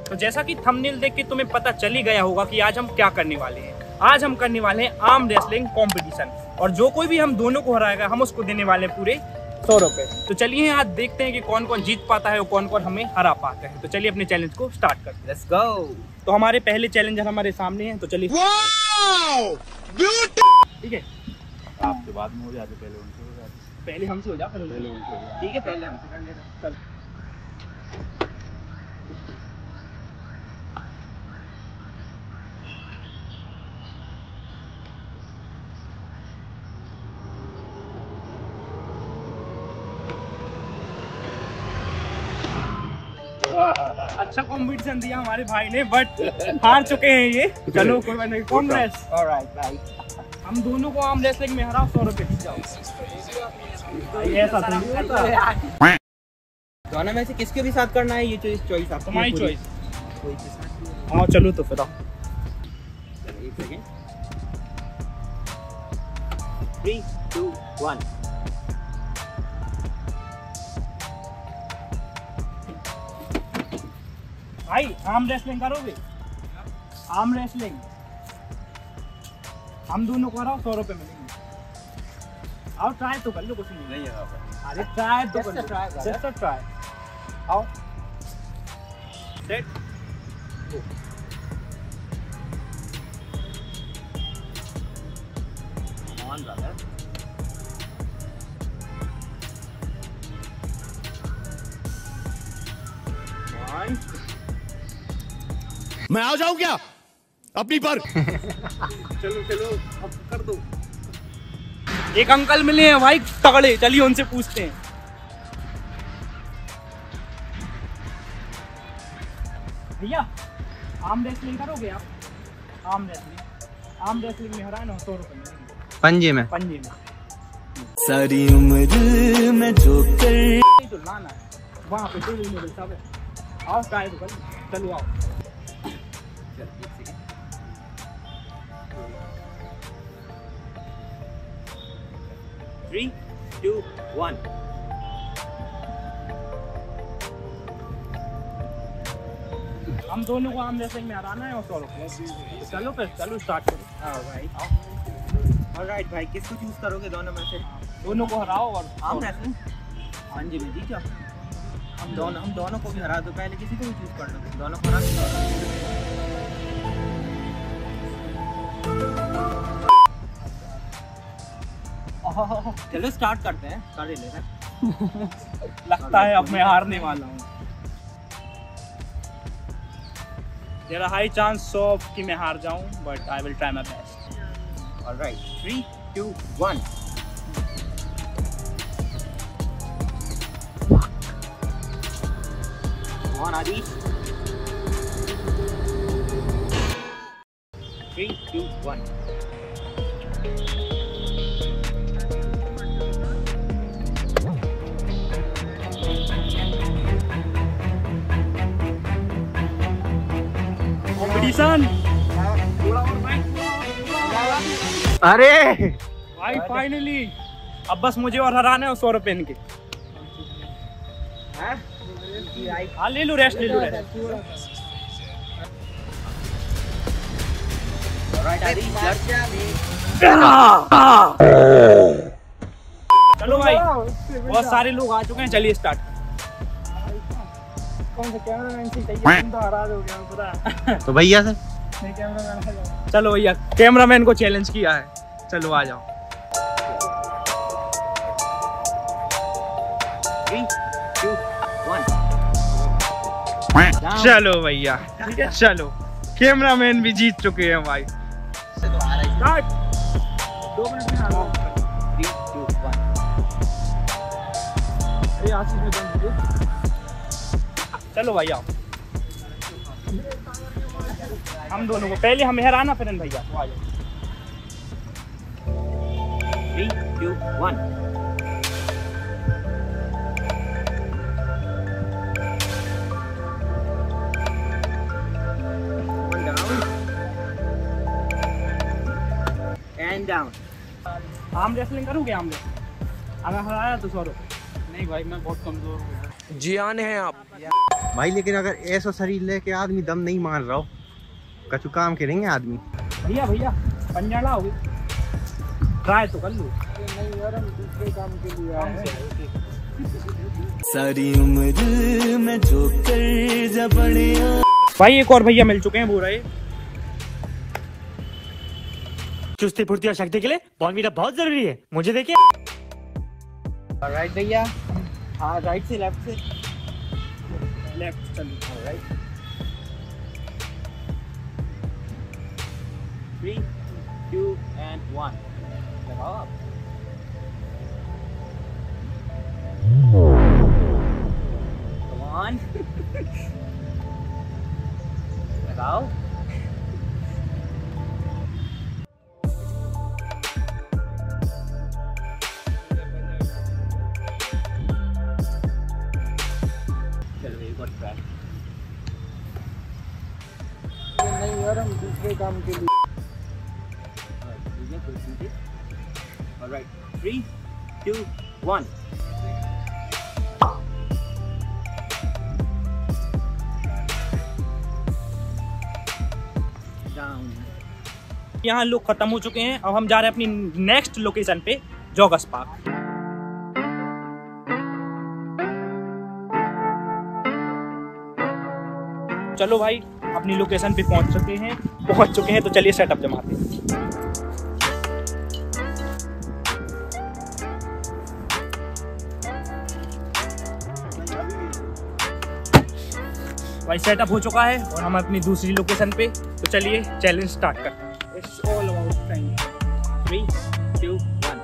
तो जैसा कि थंबनेल देख के तुम्हें पता चल ही गया होगा कि आज हम क्या करने वाले हैं। आज हम करने वाले हैं आर्म रेसलिंग कंपटीशन, और जो कोई भी हम दोनों को हराएगा हम उसको देने वाले हैं पूरे 100 रुपए। तो चलिए आज देखते हैं कि कौन कौन जीत पाता है और कौन कौन हमें हरा पाते हैं। तो चलिए अपने चैलेंज को स्टार्ट करते हैं। Let's go. तो हमारे पहले चैलेंजर हमारे सामने हैं, तो चलिए ठीक है। आपके बाद में हो जाते, पहले उनसे हो जाते। पहले हमसे हो जा, पहले उनसे हो जाते। ठीक है, पहले हमसे कर लेना। चल अच्छा कंपटीशन दिया हमारे भाई ने, बट हार चुके हैं ये। चलो कोई बात नहीं, कांग्रेस। ऑलराइट भाई, हम दोनों को आर्म रेसलिंग में हराओ, 100 रुपए जीत जाओ। ऐसा तो नहीं होता। दोनों में से किसके भी साथ करना है, ये चॉइस आपकी, तुम्हारी चॉइस। कोई के साथ। हाँ चलो तो फिर आओ। 3, 2, 1। भाई आर्म रेसलिंग करोगे? आर्म रेसलिंग हम दोनों को हराओ, 100 रुपए मिलेंगे। आओ ट्राई तो कर लो, कुछ नहीं है। अरे ट्राई तो कर लो, जस्ट ट्राई। आओ सेट गो। On brother. मैं आ जाऊं क्या अपनी पर? चलो चलो अब कर दो। एक अंकल मिले हैं भाई तगड़े, चलिए उनसे पूछते हैं। भैया आर्म रेसलिंग करोगे आप? आर्म रेसलिंग में हराए ना, 100 रुपए मिलेंगे। पंजे में सारी उम्र में जो कर तो लाना है वहाँ पे, तो नहीं मिलता है। आओ ट्राई तो कर, चलो आओ। 3, 2, 1। हम दोनों को आर्म रेसलिंग में हराना है और 100 रुपए। तो चलो फिर, चलो स्टार्ट करो। हाँ भाई, ऑलराइट भाई, किसको चूज करोगे दोनों में से? दोनों को हराओ और आर्म रेसलिंग पंजे में जीत जाओ। हम दोनों को भी हरा दो, पहले किसी को भी चूज कर लो, दोनों को हरा दो। चलो स्टार्ट करते हैं, कर ही लेते हैं। लगता है अब मैं हारने वाला हूँ। There are high chance of कि मैं हार जाऊँ, but I will try my best. Alright, 3, 2, 1. Come on, Adish. 3, 2, 1. Competition. अरे भाई फाइनली अब बस मुझे और हराना है, और 100 रुपए इनके। हाँ ले लो, रेस्ट ले लो, रेस्ट। चलो भाई, बहुत सारे लोग आ चुके हैं, चलिए स्टार्ट। कौन सा कैमरामैन से चाहिए? तुम तो हरा दोगे पूरा। तो भैया से नहीं, कैमरामैन। चलो भैया, कैमरामैन को चैलेंज किया है, चलो आ जाओ। 3, 2, 1। चलो भैया, चलो कैमरामैन भी जीत चुके हैं भाई। स्टार्ट। 2 मिनट में आ रहा हूँ। 3, 2, 1। अरे आशीष में दम दो। चलो भैया, हम दोनों को पहले हमें हराना, फिर भैया आ जाओ। 3, 2, 1। And down. आर्म रेसलिंग करोगे? आर्म रेसलिंग अगर हराया तो 100 रुपये। नहीं भाई, मैं बहुत कमजोर हूँ। जियान है आप। भाई लेकिन अगर ऐसा शरीर लेके आदमी दम नहीं मार रहा हो, कछु काम के नहीं आदमी। भैया भैया पंजाला हो गई, ट्राई तो कर लो। नहीं यार, हम दूसरे काम के लिए आए हैं। सारी उम्र में जो कर बड़े। भाई एक और भैया मिल चुके हैं, वो रहे। चुस्ती फुर्ती और शक्ति के लिए बॉर्नवीटा बहुत जरूरी है, मुझे देखिए। राइट भैया, हाँ राइट से लेफ्ट से लेफ्ट चलिए। राइट। 3, 2 and 1 लगाओ आप। Come on लगाओ। चलो एक और ट्राई। नहीं यार, हम दूसरे काम के लिए। Alright, 3, 2, 1 down। यहाँ लोग खत्म हो चुके हैं, अब हम जा रहे हैं अपनी नेक्स्ट लोकेशन पे, जॉगर्स पार्क। चलो भाई अपनी लोकेशन पे पहुंच चुके हैं, तो चलिए सेटअप जमाते हैं। भाई सेटअप हो चुका है और हम अपनी दूसरी लोकेशन पे, तो चलिए चैलेंज स्टार्ट करते हैं। It's all about time. 3, 2, 1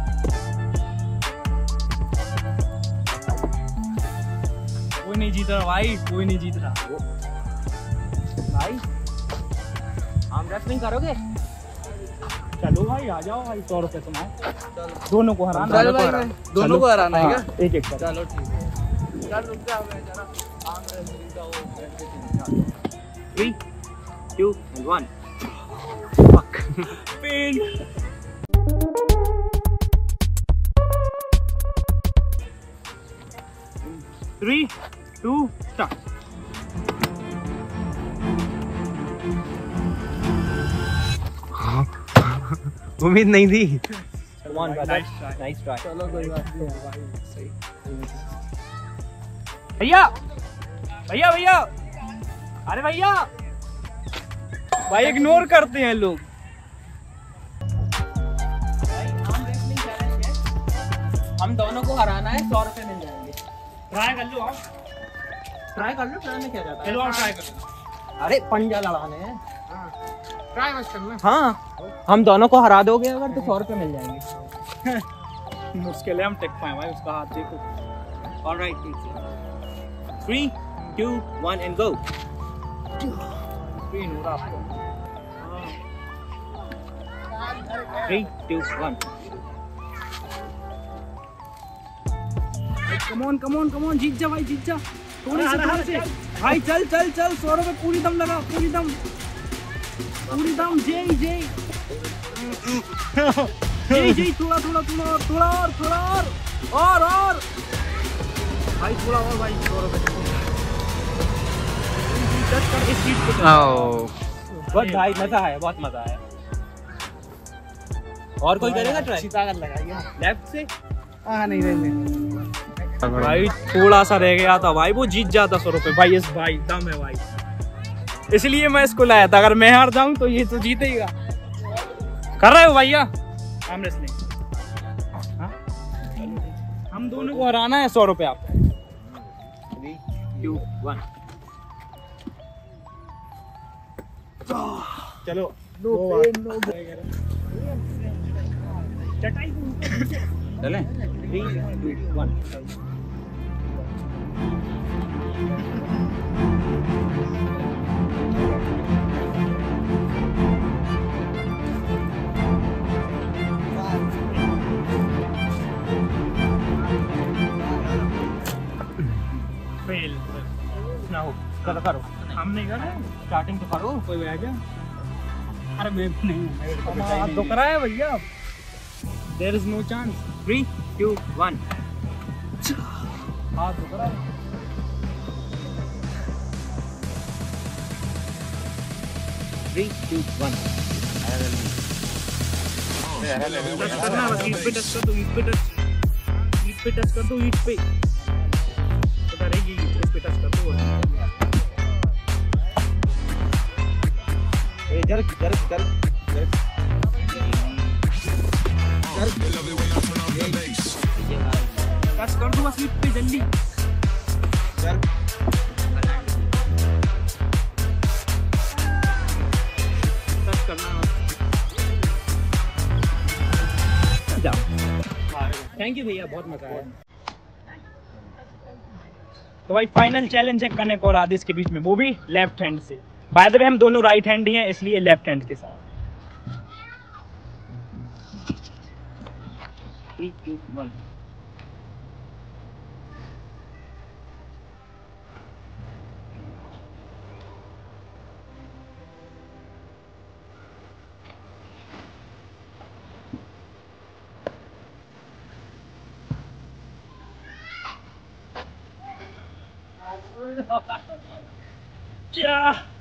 कोई नहीं जीत रहा भाई, कोई नहीं जीत रहा। भाई आर्म रेसलिंग करोगे? चलो भाई आ जाओ भाई, 100 रुपए तुम्हारे, दोनों को हराना। चलो भाई, दोनों को हराना है क्या? एक एक कर। चलो ठीक है। चल रुक जा, मैं जरा आर्म रेसलिंग का वो प्रैक्टिस। 3, 2 and 1 फक पेन। 3, 2 स्टार्ट। उम्मीद नहीं थी। Come on brother, nice try। चलो कोई बात नहीं भाई, सही। भैया भैया भैया, अरे भैया भाई इग्नोर करते हैं लोग। आर्म रेसलिंग चैलेंज है, हम दोनों को हराना है, 100 रुपए मिल जाएंगे। ट्राई कर लो आप, ट्राई कर लो, ट्राई में क्या जाता है? चलो आप ट्राई कर लो। अरे पंजा लड़ाने हैं। ट्राई मत करना। हाँ, हम दोनों को हरा दोगे अगर तो 100 रुपए मिल जाएंगे। मुश्किल है हम टेक पाए भाई, उसका हाथ देखो। ऑलराइट, ठीक है। 3, 2 1 and go। पेन हो रहा आपको। 3, 2 1 come on come on come on, जीत जा भाई, जीत जा थोड़ी से भाई। चल चल चल, 100 रुपए पूरी दम लगा, पूरी दम जय जय जय जय। थोड़ा थोड़ा थोड़ा और थोड़ा और भाई, थोड़ा और भाई। 100 रुपए इस सीट पे। बहुत भाई मजा है, बहुत मजा है। और कोई करेगा ट्राई? लेफ्ट से? हाँ नहीं भाई थोड़ा सा रह गया था भाई, वो जीत जाता 100 रुपए भाई। इस भाई दम है भाई, इसलिए मैं इसको लाया था। अगर मैं हार जाऊं तो ये तो जीतेगा। कर रहे हो भैया आर्म रेसलिंग? हाँ? हम दोनों को हराना है, 100 रुपए आप। 3, 2 1 चलो चटाई चलें? 3, 2 1 फेल ना हो। करो करो, हम नहीं कर रहे, स्टार्टिंग तो करो। कोई आ जा। अरे मैं नहीं, हाथ दुख रहा है भैया। There is no chance. 3, 2 1 हाथ दुख रहा है। 3, 2, 1. टच करना है बस, ईट पे टच कर दो, ईट पे टच कर दो, ईट पे पता रहेगी, ईट पे टच कर दो। टच कर दो बस ईट पे जल्दी। टच करना है बस। थैंक यू भैया, बहुत मजा आया। तो भाई फाइनल चैलेंज है कनक और आदिश के बीच में, वो भी लेफ्ट हैंड से। बाय द वे हम दोनों राइट हैंड ही हैं, इसलिए लेफ्ट हैंड के साथ। 3, 2, 1. क्या